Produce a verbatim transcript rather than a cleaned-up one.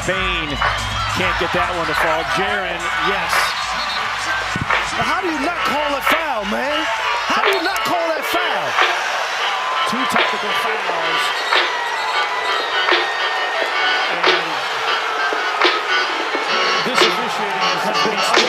Bane can't get that one to fall. Jaren, yes. Now, how do you not call a foul, man? How do you not call that foul? Two technical fouls. And this officiating has been